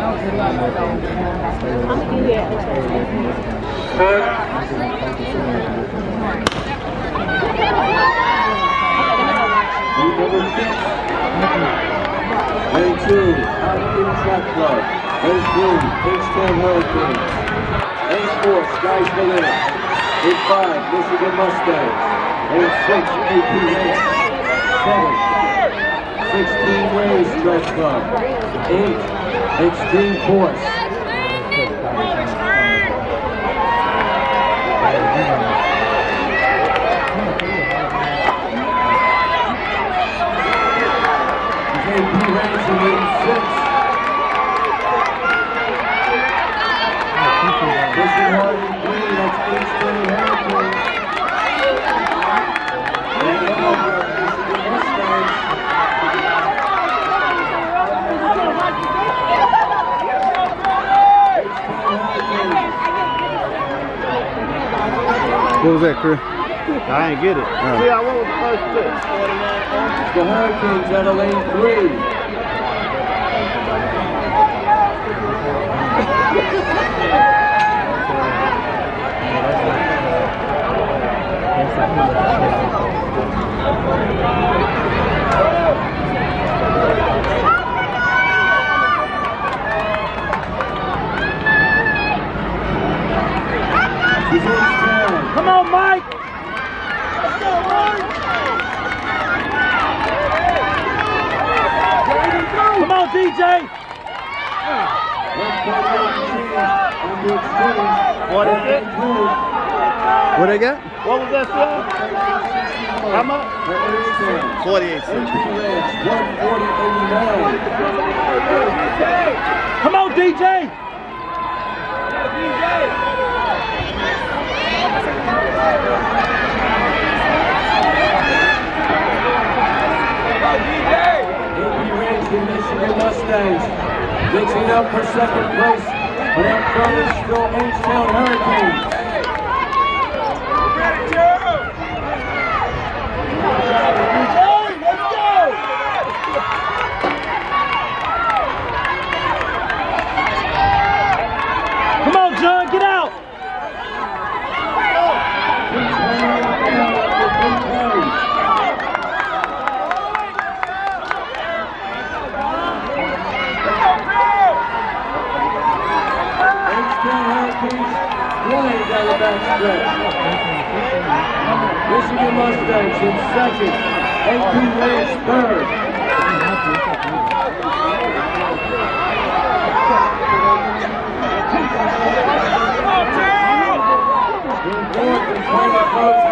Lane 2, Hurricane Track Club. Lane 3, H10 Hurricane. Lane 4, Skies the Limit. Lane 5, Michigan Mustangs. Lane 6, AP Rams. 7, 16 Ways Stretch Club. 8, Extreme Force. AP Rams in lane 6. Pushing hard in 3, that's H10 Hurricane. Lane 5, Michigan Mustangs. What was that, Chris? I ain't get it. See, I went with the first pick. The Hurricanes out of lane 3. Come on, Mike! Let's go, Mike! Come on, DJ! What is it? What they got? What was that score? How much? 48 cents. Come on, DJ! Michigan Mustangs mixing up for second place, but up front is still H-Town Hurricanes. Ready, Joe? Let's go! Come on, John, get out! Flying down the back stretch. Michigan Mustangs in second. AP Rams third. In fourth and final approach